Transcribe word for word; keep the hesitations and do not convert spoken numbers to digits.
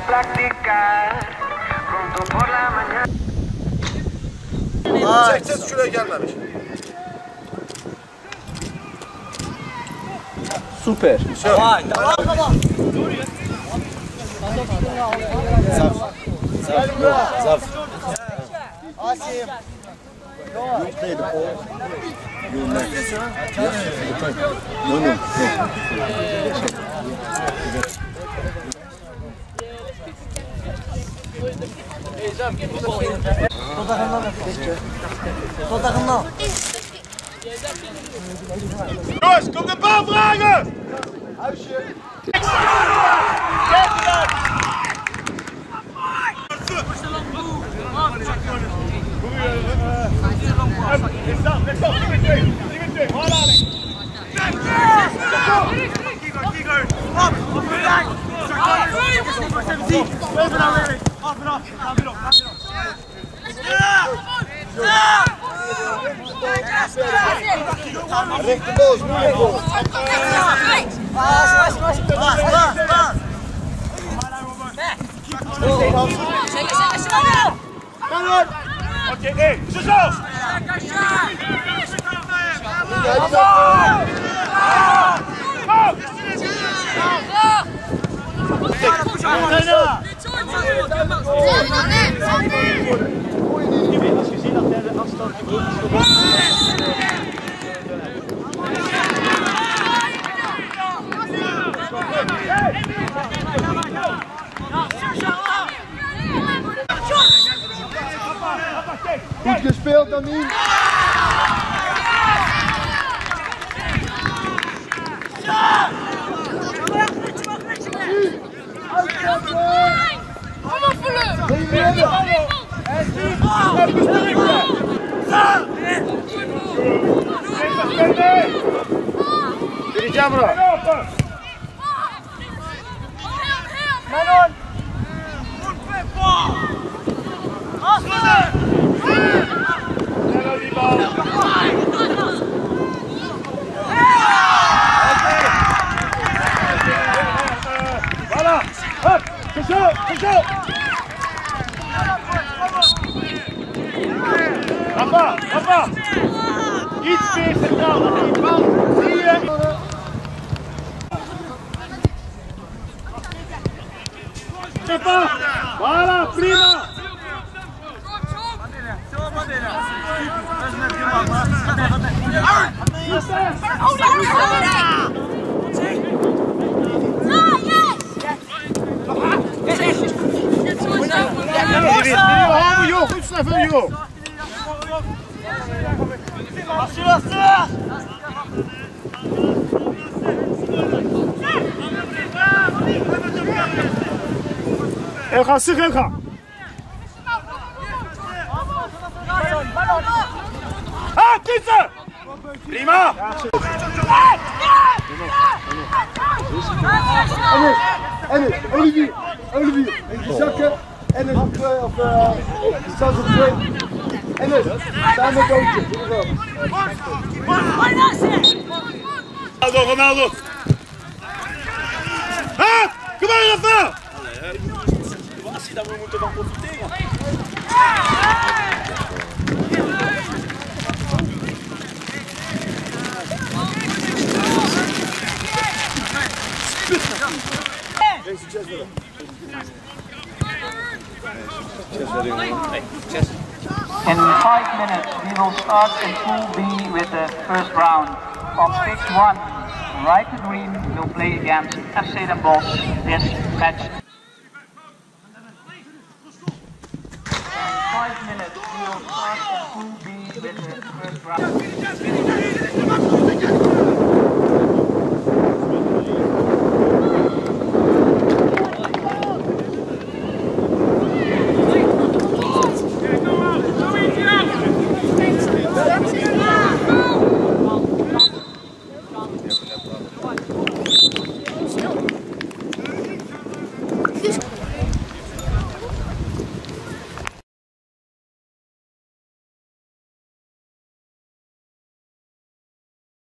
seksen kilo gelmemiş. Süper. Tamam, tamam, tamam. Zaf. Zaf. Zaf. Asim. You play the ball. You next. No, no. Sol takımdan. Sol takımdan. Jongens, kom de bal vragen! Rechte boos, moeilijk boos. Pas, pas, pas. Pas, pas, pas. Zeker, zeker, zeker. Oké, hé, Sezons! Als je ziet dat hij de afstand groot is. Goed gespeeld, Damien. Vereceğim bro. Manon. Voilà, hop, Sezons, Sezons! Rafa, Rafa! Iets meer centraal, dat je die bal zie je. Rafa, voilà, prima! Hou joh, goed snappen joh! Assure, assure. Heel gaan, zeg heel gaan! Ah, kiezen! Prima! Enes, Enes, Olivier, Olivier. Even zakken. Enes op twee, of uh, Sas op twee. Enes, samen coachen. Ronaldo, Ronaldo! Ah, kom maar Rafa! Situatie dat we moeten van profiteren. In five minutes, we will start in Pool B with the first round. On pitch one, Right to Green will play against F C Den Bosch this match. In five minutes, we will start in Pool B with the first round.